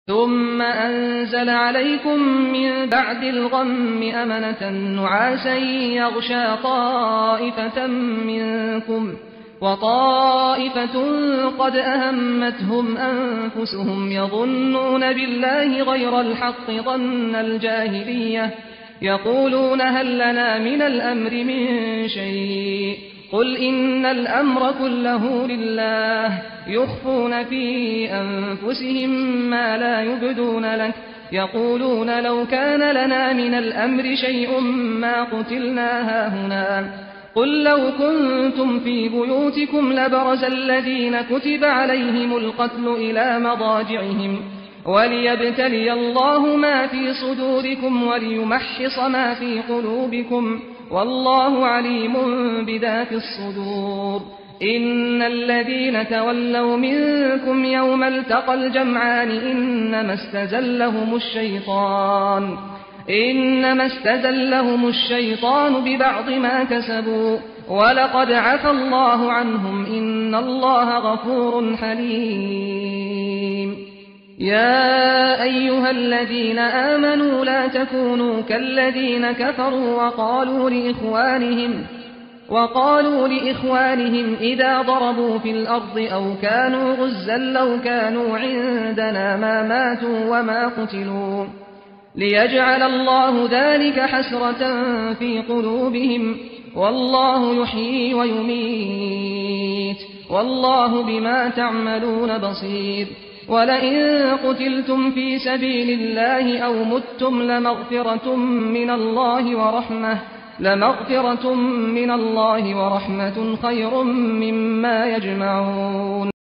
ثم أنزل عليكم من بعد الغم أمنة نعاسا يغشى طائفة منكم وطائفة قد أهمتهم أنفسهم يظنون بالله غير الحق ظن الجاهلية يقولون هل لنا من الأمر من شيء قل إن الأمر كله لله يخفون في أنفسهم ما لا يبدون لك يقولون لو كان لنا من الأمر شيء ما قتلنا هاهنا قل لو كنتم في بيوتكم لبرز الذين كتب عليهم القتل إلى مضاجعهم وليبتلي الله ما في صدوركم وليمحص ما في قلوبكم والله عليم بذات الصدور إن الذين تولوا منكم يوم التقى الجمعان إنما استزلهم الشيطان ببعض ما كسبوا ولقد عفى الله عنهم إن الله غفور حليم يا أيها الذين آمنوا لا تكونوا كالذين كفروا وقالوا لإخوانهم إذا ضربوا في الأرض أو كانوا غزا لو كانوا عندنا ما ماتوا وما قتلوا ليجعل الله ذلك حسرة في قلوبهم والله يحيي ويميت والله بما تعملون بصير ولئن قتلتم في سبيل الله أو متم لمغفرة من الله ورحمة خير مما يجمعون